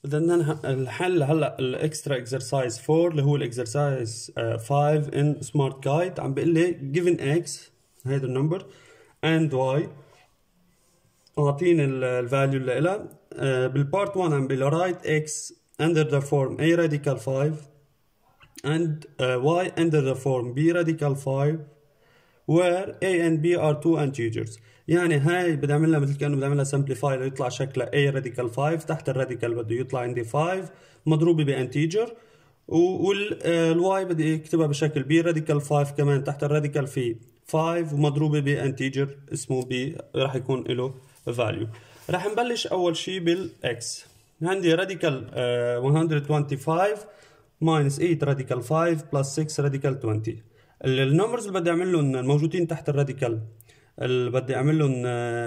بدنا الحل هلا الاكسترا اكسرسايز 4 اللي هو الاكسرسايز 5 ان سمارت جايد. عم بيقول لي given x هيدا النمبر and y اعطيني الفاليو اللي لها. بالبارت 1 عم بيقول لي write x under the form a radical 5 and y under the form b radical 5 where a and b are two integers. يعني هاي بدي اعملها مثل كانه بدي اعملها سمبليفاي ليطلع شكلها a radical 5 تحت الراديكال بده يطلع عندي 5 مضروبه بانتيجر، والواي بدي اكتبها بشكل b radical 5 كمان تحت الراديكال في 5 ومضروبه بانتيجر اسمه b راح يكون له فاليو. راح نبلش اول شيء بالاكس. عندي راديكال 125 minus 8 radical 5 plus 6 radical 20. النمبرز اللي بدي اعمل لهم الموجودين تحت الراديكال اللي بدي اعمل لهم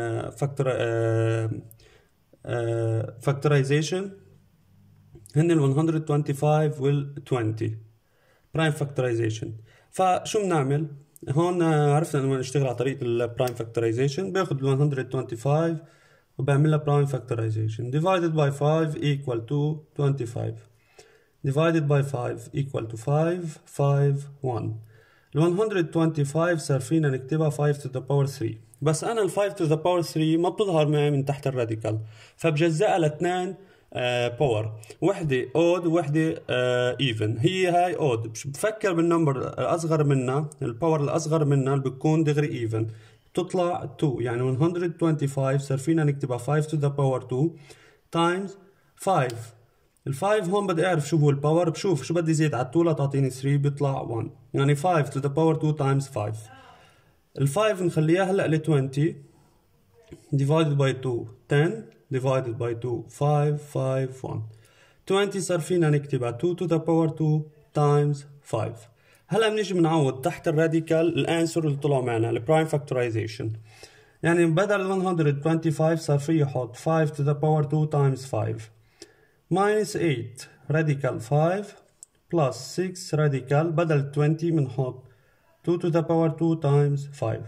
فاكتورايزيشن هن ال 125 وال 20 برايم فاكتورايزيشن. فشو بنعمل هون؟ عرفنا انه نشتغل على طريقه البرايم فاكتورايزيشن. باخذ ال 125 وبعمل لها برايم فاكتورايزيشن divided by 5 equal to 25 divided by 5 equal to 5 5 1. ال 125 صار فينا نكتبها 5 to the power 3، بس انا ال 5 to the power 3 ما بتظهر معي من تحت الراديكال، فبجزئها لاثنين باور، وحده اود ووحده ايفن. هي هاي اود، بفكر بالنمبر الاصغر منها، الباور الاصغر منها اللي بتكون دغري ايفن بتطلع 2. يعني 125 صار فينا نكتبها 5 to the power 2 times 5. ال5 هون بدي اعرف شو هو الباور، بشوف شو بدي زيد على 2 لتعطيني 3 بيطلع 1، يعني 5 to the power 2 times 5. ال5 نخليها هلا ل 20 divided by 2 10 divided by 2 5 5 1. 20 صار فينا نكتبها 2 to the power 2 times 5. هلا بنيجي بنعوض تحت الراديكال الانسر اللي طلع معنا البرايم فاكتورايزيشن. يعني بدل 125 صار في يحط 5 to the power 2 times 5 minus 8 radical 5 plus 6 radical بدل 20 بنحط 2 to the power 2 times 5.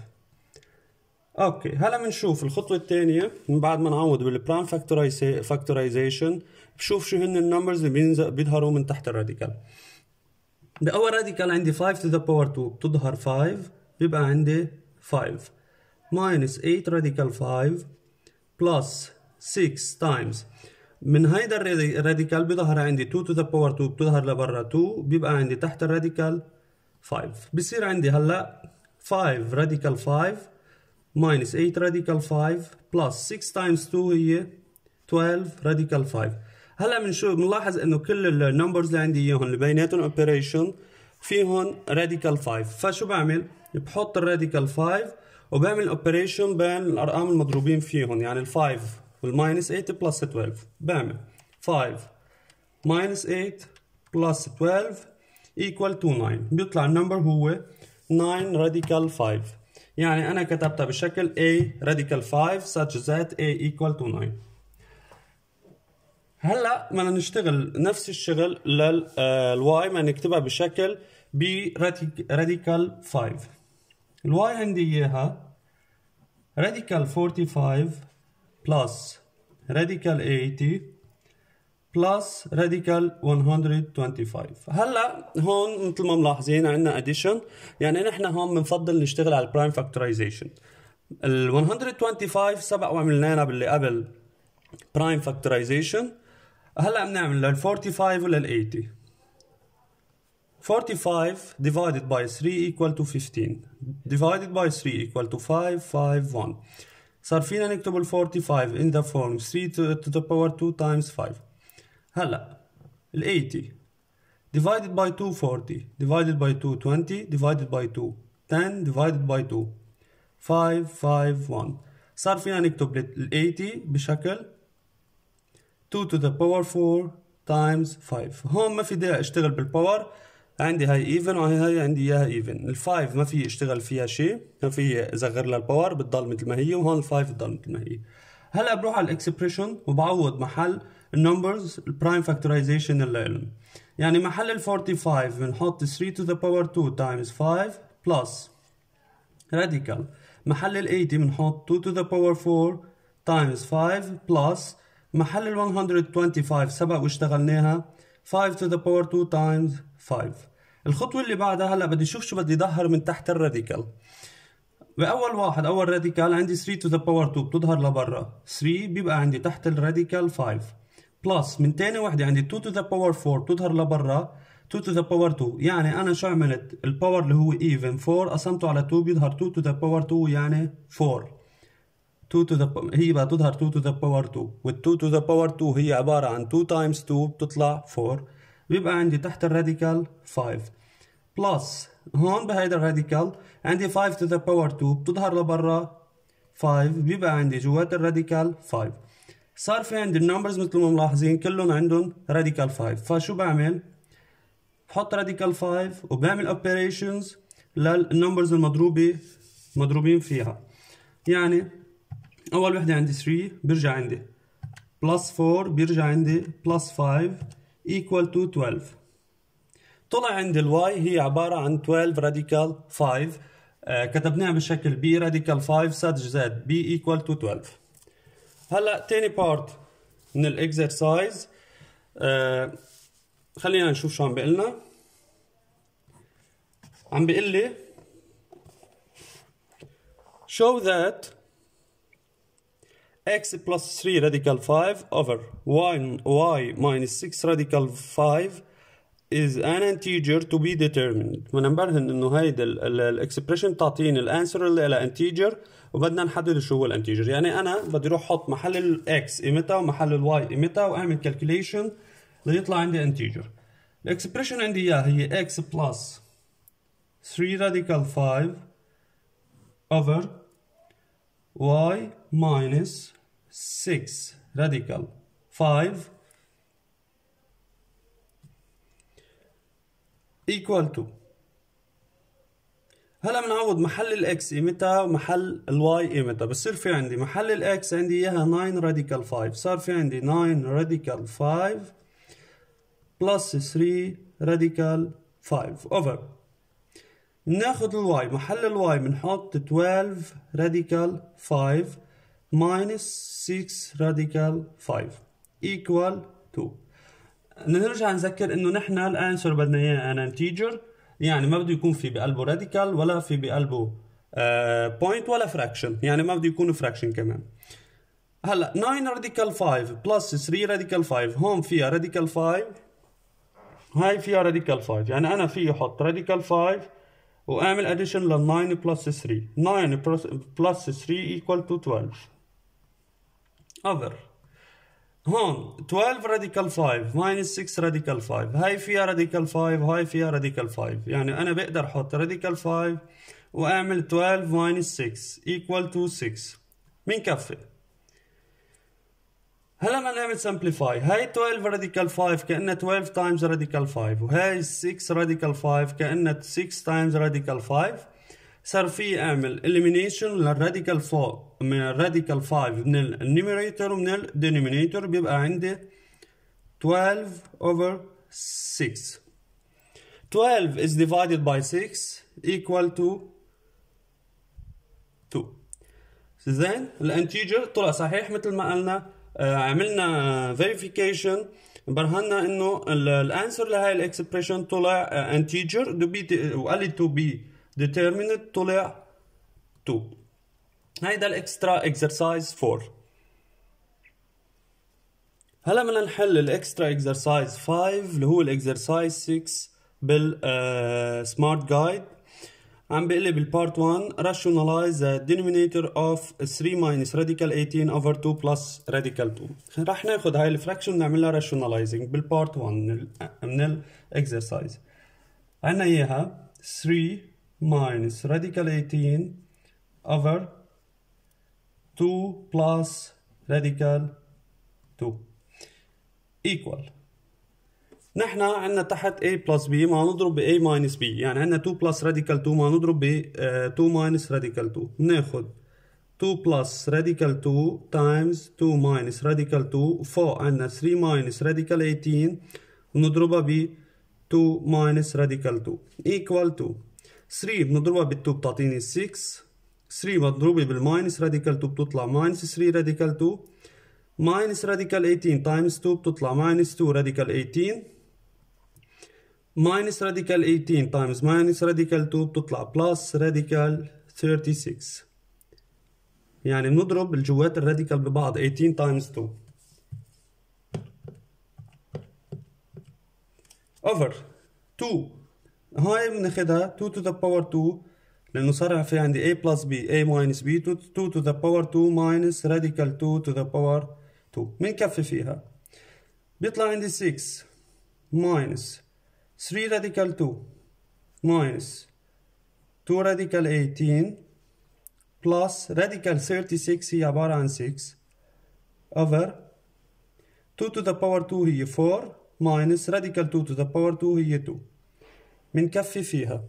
اوكي هلا بنشوف الخطوه الثانيه من بعد ما نعوض بالبرايم فاكتورايزيشن. بشوف شو هن النمبرز اللي بيظهروا من تحت الراديكال. باول راديكال عندي 5 to the power 2 بتظهر 5 بيبقى عندي 5 minus 8 radical 5 plus 6 times من هيدا الراديكال بيظهر عندي 2 to the power 2 بتظهر لبرا 2 بيبقى عندي تحت الراديكال 5. بصير عندي هلا 5 radical 5 minus 8 radical 5 plus 6 times 2 هي 12 radical 5. هلا بنلاحظ انه كل النمبرز اللي عندي اياهم اللي بيناتهم اوبريشن فيهم radical 5. فشو بعمل؟ بحط الراديكال 5 وبعمل اوبريشن بين الارقام المضروبين فيهم، يعني ال 5 والماينس 8 بلس 12. بعمل 5 minus 8 plus 12 equal to 9. بيطلع النمبر هو 9 radical 5. يعني أنا كتبتها بشكل a radical 5 such that a equal to 9. هلا بدنا نشتغل نفس الشغل للواي ما نكتبها بشكل b radical 5. الواي عندي إياها radical 45 plus radical 80 plus radical 125. هلا هون مثل ما ملاحظين عندنا addition، يعني نحن هون بنفضل نشتغل على البرايم فاكتورايزيشن. ال 125 سبق وعملناها باللي قبل برايم فاكتورايزيشن. هلا بنعمل لل 45 ولل 80. 45 divided by 3 equal to 15 divided by 3 equal to 5 5 1. صار فينا نكتب ال 45 in the form 3 to the power 2 times 5. هلا ال 80 divided by 2 40 divided by 2 20 divided by 2 10 divided by 2 5 5 1. صار فينا نكتب ال 80 بشكل 2 to the power 4 times 5. هون ما في داعي اشتغل بالباور، عندي هاي ايفن وهي عندي اياها ايفن. ال5 ما في اشتغل فيها شيء، ما في ازغر لها الباور بتضل مثل ما هي، وهون ال5 بتضل مثل ما هي. هلا بروح على الاكسبريشن وبعوض محل النمبرز البرايم فاكتورايزيشن اللي لهم. يعني محل ال 45 بنحط 3 to the power 2 times 5 plus radical. محل ال 80 بنحط 2 to the power 4 times 5 plus محل ال 125 سبق واشتغلناها 5 to the power 2 times 5. الخطوة اللي بعدها هلا بدي اشوف شو بدي ظهر من تحت الراديكال. بأول واحد أول راديكال عندي 3 to the power 2 بتظهر لبرا، 3 بيبقى عندي تحت الراديكال 5 بلس من تاني وحدة عندي 2 to the power 4 بتظهر لبرا 2 to the power 2. يعني أنا شو عملت؟ الباور اللي هو even 4 قسمته على 2 بيظهر 2 to the power 2 يعني 4. 2 to the هي بقى تظهر 2 to the power 2 وال 2 to the power 2 هي عبارة عن 2 times 2 بتطلع 4. بيبقى عندي تحت الراديكال 5 بلس هون بهيدا الراديكال عندي 5 to the power 2 بتظهر لبرا 5 بيبقى عندي جوات الراديكال 5. صار في عندي النمبرز مثل ما ملاحظين كلهم عندهم راديكال 5. فشو بعمل؟ بحط راديكال 5 وبعمل اوبريشنز للنمبرز مضروبين فيها. يعني اول وحده عندي 3 بيرجع عندي بلس 4 بيرجع عندي بلس 5 equal to 12. طلع عندي الواي هي عبارة عن 12 راديكال 5. كتبناها بشكل بي راديكال 5 سادج زائد بي equal to 12. هلا تاني بارت من الاكسرسايز خلينا نشوف شو عم بيقلنا. عم بيقول لي show that x plus 3 radical 5 over y minus 6 radical 5 is an integer to be determined. وننبرهن انه هيدا الاكسبريشن بتعطيني الانسر اللي لها انتيجر وبدنا نحدد شو هو الانتيجر. يعني انا بدي اروح احط محل الاكس قيمتها ومحل الواي قيمتها واعمل كالكوليشن ليطلع عندي انتيجر. الاكسبريشن عندي اياها هي x plus 3 radical 5 over y minus 6 radical 5 equal to. هلا بنعوض محل الاكس قيمتها ومحل الواي قيمتها. بصير في عندي محل الاكس عندي اياها 9 راديكال 5. صار في عندي 9 راديكال 5 بلس 3 راديكال 5 اوفر. بناخذ الواي محل الواي بنحط 12 راديكال 5 minus 6 راديكال 5 equal to. نرجع نذكر انه نحن الانسر بدنا اياه ان انتيجر، يعني ما بده يكون في بقلبه راديكال ولا في بقلبه بوينت ولا فراكشن، يعني ما بده يكون فراكشن كمان. هلا 9 راديكال 5 بلس 3 راديكال 5 هون فيها راديكال 5 هاي فيها راديكال 5، يعني انا في احط راديكال 5 واعمل اديشن لل 9 بلس 3. 9 بلس 3 equal to 12 over هون 12 راديكال 5 minus 6 راديكال 5 هاي فيها راديكال 5 وهاي فيها راديكال 5، يعني انا بقدر احط راديكال 5 واعمل 12 minus 6 equal to 6. مين كفي؟ هلا ما نعمل سمبليفاي. هاي 12 راديكال 5 كأنها 12 تايمز راديكال 5، وهاي 6 راديكال 5 كأنها 6 تايمز راديكال 5. صار في اعمل elimination للراديكال فوق من الراديكال 5 من النيميريتور ومن الدينومينيتور، بيبقى عندي 12 over 6. 12 is divided by 6 equal to 2. زين الانتيجر طلع صحيح مثل ما قلنا. عملنا verification برهنا انه الانسر لهي الاكسبريشن طلع انتيجر وقال لي to be determined طلع 2. هيدا الاكسترا اكسرسايز 4. هلا بدنا نحل الاكسترا اكسرسايز 5 اللي هو الاكسرسايز 6 بالسمارت جايد. عم بيقول لي بالبارت 1 rationalize the denominator of 3 minus radical 18 over 2 plus radical 2. رح ناخذ هاي الفراكشن ونعملها rationalizing بالبارت 1 من الاكسرسايز. عندنا اياها 3 minus radical 18 over 2 plus radical 2 equal. نحن عندنا تحت a plus b ما نضرب ب a minus b، يعني عندنا 2 plus radical 2 ما نضرب ب 2 minus radical 2. بناخذ 2 plus radical 2 times 2 minus radical 2 فوق عندنا 3 minus radical 18 ونضربها ب 2 minus radical 2 equal to 3 بنضربها بال 2 بتعطيني 6. 3 مضروبة بالماينس راديكال 2 بتطلع minus 3 radical 2 minus radical 18 times 2 بتطلع minus 2 radical 18 minus radical 18 times minus radical 2 بتطلع plus radical 36. يعني بنضرب الجوات الراديكال ببعض 18 times 2 over 2. هاي بناخدها 2 to the power 2 لأنه صار في عندي a plus b a minus b 2 to the power 2 minus radical 2 to the power 2. بنكفي فيها بيطلع عندي 6 minus 3 radical 2 minus 2 radical 18 plus radical 36 هي عبارة عن 6 over 2 to the power 2 هي 4 minus radical 2 to the power 2 هي 2. بنكفي فيها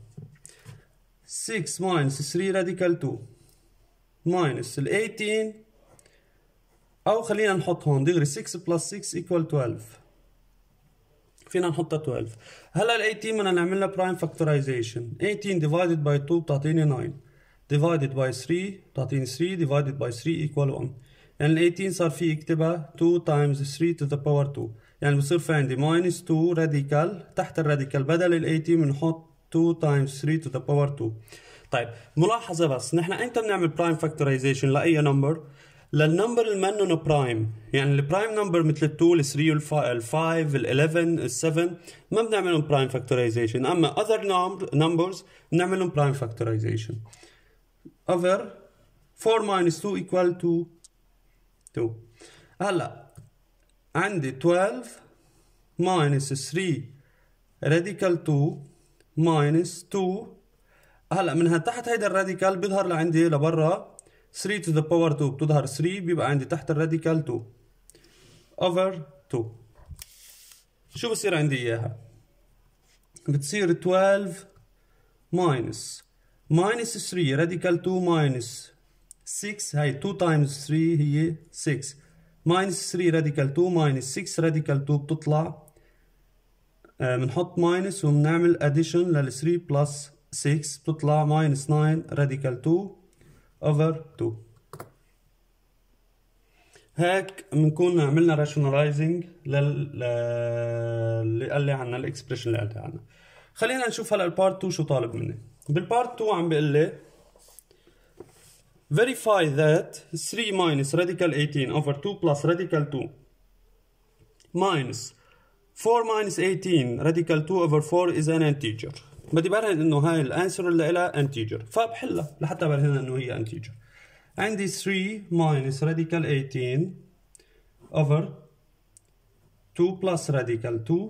6 minus 3 radical 2 minus ال 18 أو خلينا نحط هون دغري 6 plus 6 equal 12. فينا نحطها 12. هلا ال 18 بدنا نعمل لها prime factorization. 18 divided by 2 بتعطيني 9 divided by 3 بتعطيني 3 divided by 3 equal 1. يعني ال 18 صار في اكتبها 2 times 3 to the power 2. يعني بصير في عندي minus 2 radical تحت الراديكال بدل ال 18 بنحط 2 times 3 to the power 2. طيب ملاحظة بس نحن امتى بنعمل prime factorization لأي نمبر؟ للنمبر اللي منه برايم. يعني البرايم نمبر مثل ال 2 ال 3 ال 5 ال 11 ال 7 ما بنعملهم برايم فاكتورايزيشن. اما other numbers بنعملهم برايم فاكتورايزيشن. over 4 minus 2 equal to 2. هلا عندي 12 minus 3 radical 2 minus 2. هلا من تحت هيدا الراديكال بيظهر لعندي لبرا 3 to the power 2 بتظهر 3 بيبقى عندي تحت الراديكال 2 over 2. شو بصير عندي اياها؟ بتصير 12 minus 3 radical 2 minus 6. هاي 2 times 3 هي 6 minus 3 radical 2 minus 6 radical 2 بتطلع بنحط minus وبنعمل addition لل 3 plus 6 بتطلع minus 9 radical 2 over 2. هيك بنكون عملنا rationalizing اللي قال لي عنها الاكسبريشن اللي قال لي عنها. خلينا نشوف هلا البارت 2 شو طالب مني. بالبارت 2 عم بيقول لي verify that 3 minus radical 18 over 2 plus radical 2 minus 4 minus 18 radical 2 over 4 is an integer. بدي برهن انه هاي الانسر اللي لها انتيجر فبحلها لحتى برهنها انه هي انتيجر. عندي 3 minus radical 18 over 2 plus radical 2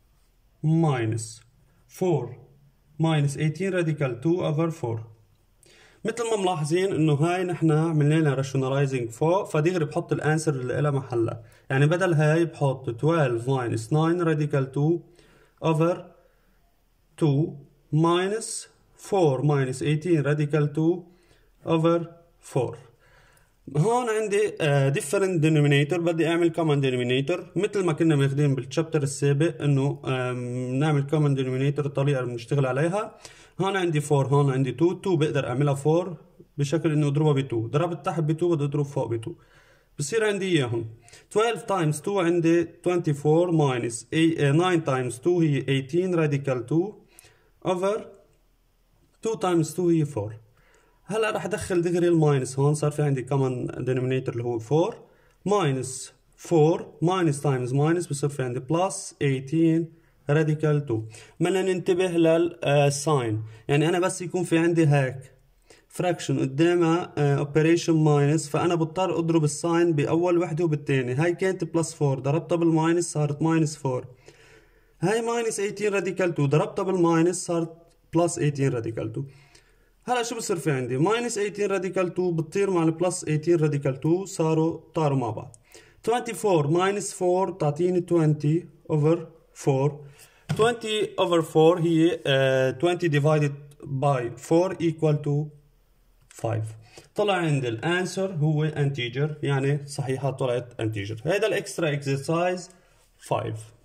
minus 4 minus 18 radical 2 over 4. مثل ما ملاحظين انه هاي نحن عملنا لها راشوناليزنج فوق فدغري بحط الانسر اللي لها محلها. يعني بدل هاي بحط 12 minus 9 radical 2 over 2 minus 4 minus 18 radical 2 over 4. هون عندي different denominator بدي اعمل common denominator مثل ما كنا ماخذين بالشابتر السابق انه نعمل common denominator الطريقه اللي بنشتغل عليها. هون عندي 4 هون عندي 2 بقدر اعملها 4 بشكل انه اضربها ب 2 ضربت تحت ب 2 بدي اضرب فوق ب 2 بصير عندي اياهم 12 times 2 عندي 24 minus 9 times 2 هي 18 radical 2 over 2 times 2 هي 4. هلا رح ادخل دغري الماينس هون صار في عندي كمان denominator اللي هو 4 minus 4 minus times minus بصير في عندي plus 18 radical 2. بدنا ننتبه للساين. يعني انا بس يكون في عندي هيك fraction قدامها operation minus فانا بضطر اضرب الساين باول وحده وبالثاني. هاي كانت plus 4 ضربتها بالماينس صارت minus 4. هاي minus 18 radical 2 ضربتها بالماينس صارت plus 18 radical 2. هلا شو بصير في عندي minus 18 radical 2 بتطير مع ال plus 18 radical 2 طاروا مع بعض. 24 minus 4 بتعطيني 20 over 4. 20 over 4 هي 20 divided by 4 equal to 5. طلع عندي الانسر هو انتيجر يعني صحيحة طلعت انتيجر. هذا الاكسترا اكسرسايز 5.